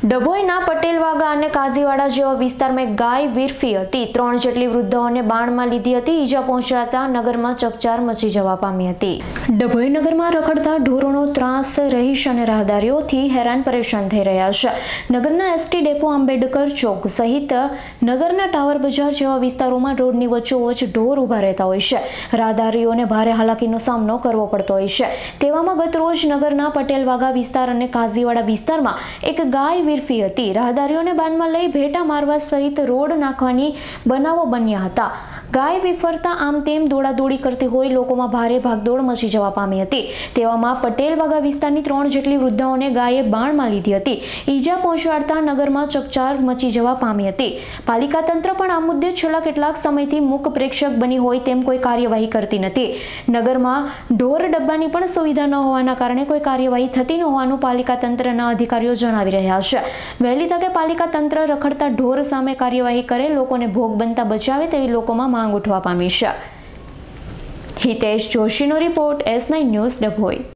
ડભોઈના પટેલવાગા અને કાઝીવાડા જેવા વિસ્તારમાં એક ગાય વીરફી હતી। 3 જેટલી વૃદ્ધાઓને બાણમાં લીધી હતી। ઈજા પહોંચતા નગરમાં ચકચાર મચી જવા પામી હતી। ડભોઈ નગરમાં રખડતા ઢોરોનો ત્રાસ રહીશ અને રાહદારીઓથી હેરાન પરેશાન થઈ રહ્યા છે। નગરના એસટી ડેપો, આંબેડકર ચોક સહિત નગરના ટાવર બજાર જેવા વિસ્તારોમાં રોડની વચ્ચોવચ્ચ ઢોર ઊભા રહેતા હોય છે। રાહદારીઓને ભારે હાલાકીનો સામનો કરવો પડતો હોય છે। તેવામાં ગતરોજ નગરના પટેલવાગા વિસ્તાર અને કાઝીવાડા વિસ્તારમાં એક ગાય વીરફી હતી। રાહદારીઓને બાનમાં લઈ ભેટા મારવા સહિત રોડ નાખવાની બનાવો બન્યા હતા। ગાય વિફરતા આમ તેમ દોડાદોડી કરતી હોય લોકોમાં ભારે ભાગદોડ મચી જવા પામી હતી। તેવામાં પટેલવાગા વિસ્તારની 3 જેટલી વૃદ્ધાઓને ગાયે બાણમાં લીધી હતી। ઈજા પહોંચાડતા નગરમાં ચકચાર મચી જવા પામી હતી। પાલિકા તંત્ર પણ આ મુદ્દે છેલ્લા કેટલાક સમયથી મૂક પ્રેક્ષક બની હોય તેમ કોઈ કાર્યવાહી કરતી નથી। નગરમાં ઢોર ડબ્બાની પણ સુવિધા ન હોવાના કારણે કોઈ કાર્યવાહી થતી ન હોવાનું પાલિકા તંત્રના અધિકારીઓ જણાવી રહ્યા છે। વહેલી તકે પાલિકા તંત્ર રખડતા ઢોર સામે કાર્યવાહી કરે, લોકોને ભોગ બનતા બચાવે તેવી લોકોમાં માંગ ઉઠવા પામી છે। હિતેશ જોશીનો રિપોર્ટ, S9 ન્યૂઝ, ડભોઈ।